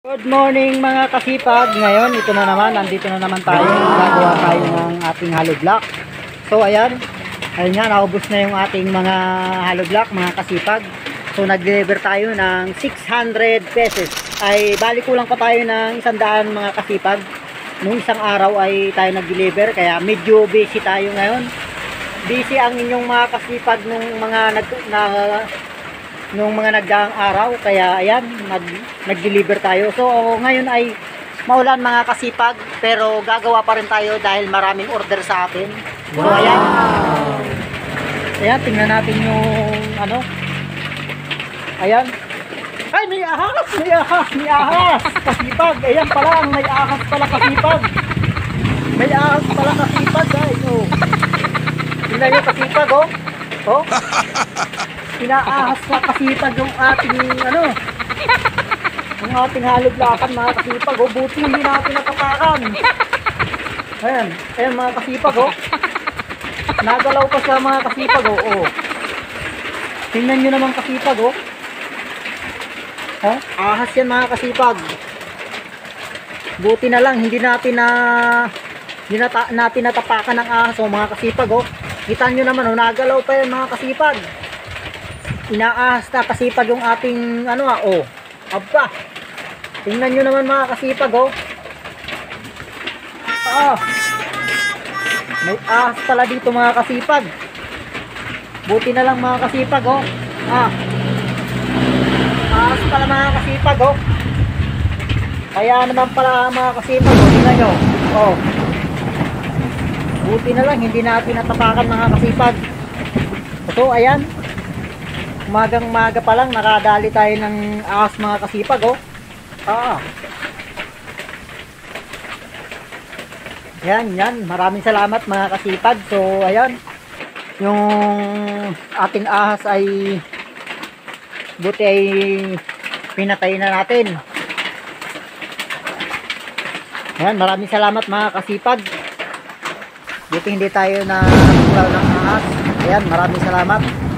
Good morning mga kasipag. Ngayon ito na naman, nandito na naman tayo. Gagawa tayo ng ating hollow block. So ayan nga, naubos na yung ating mga hollow block mga kasipag. So nag-deliver tayo ng 600 pesos. Ay bali kulang pa tayo ng 100 mga kasipag. Nung isang araw ay tayo nag-deliver, kaya medyo busy tayo ngayon. Busy ang inyong mga kasipag nung mga nagdaang araw, kaya ayan, nag-deliver tayo. So ngayon ay maulan mga kasipag, pero gagawa pa rin tayo dahil maraming order sa atin. So ayan, tingnan natin yung ayan. Ay, may ahas kasipag. Ayan pala, may ahas pala kasipag. May ahas pala kasipag, guys. Oh. Tingnan nyo kasipag, oh. Oh. Inaahas na kasipag yung ating yung ating hollow blockan mga kasipag. Oh. Buti hindi natin natapakan. Ayan mga kasipag, oh. Nagalaw pa sa mga kasipag, oh. Oh. Tingnan nyo naman kasipag, oh. Oh, ahas yan mga kasipag. Buti na lang hindi natin natapakan ng ahas, oh, mga kasipag, oh. Kita nyo naman, oh, nagalaw pa yan mga kasipag. Inaahas na kasipag yung ating oh. Aba. Tingnan nyo naman mga kasipag, oh. Ah. May ahas pala dito mga kasipag. Buti na lang mga kasipag, oh. Ah. Ahas pala mga kasipag, oh. Kaya naman pala mga kasipag, oh. Tingnan nyo. Oh. Buti na lang hindi natin natapakan mga kasipag. So ayan, umagang-umaga pa lang nakadali tayo ng ahas mga kasipag, oh. Yan, maraming salamat mga kasipag. So ayan, yung ating ahas ay buti ay pinatay na natin. Ayan, maraming salamat mga kasipag. Buti hindi tayo na tulaw ng ahas. Ayan, maraming salamat.